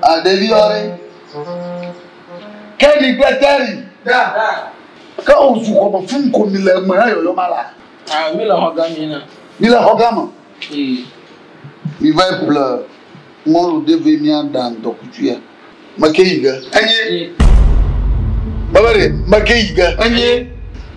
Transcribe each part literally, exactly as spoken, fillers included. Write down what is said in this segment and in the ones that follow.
Ah, David ore. Kedi Peteri. Da. Ka ozu ko mo fun ko mi le mo ayo yo mala. Ah, mi la hogami na. Mi la hogama. Eh. Mi vai pleur. Mo deve mi andan do kutua. Makeiga. Anye. Babare, makeiga. Anye.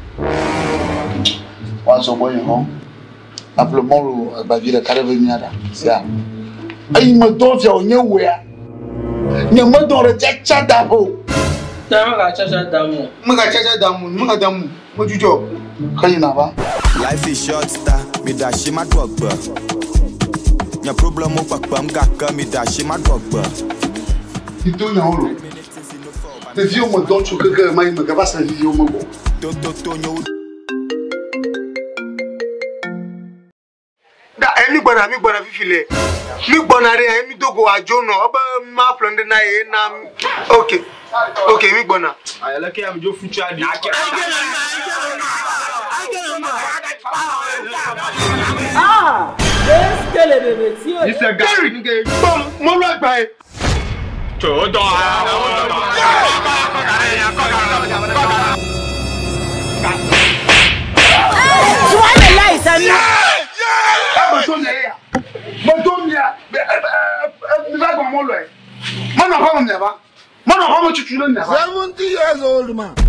Wa so boy ho. Apple mo ba vira kare ve mi ada. Sia. Ai mo do fia onye we a. Nya mo do re chacha da ho. Tama ga chacha damu. Muga chacha damu, muga damu. Mo jujo. Kai na ba? Life is short star, me da she my dog ba. Nya problem mo papa m gaka me da she my dog ba. Ito na holo. Te viu mo do chu kaka mai me ga sa viu mo go. To to to nyo. Da emi gbona mi gbona fifile. Mi gbona re emi dogo ajo no. Oba ma plonde na e na. Okay. Okay, mi gbona. Ayala ke am jo future di. Ah! This kele bebe ti o. This a guy nge. Bom, mo lo agba e. To do Swallow lies and Mo to mi ya. Mo to mi ya. Mi ba gbo mo lo e. Mo na fa mo mi ba. Mo na fa mo chuchu lo ni ba. seventy years old man.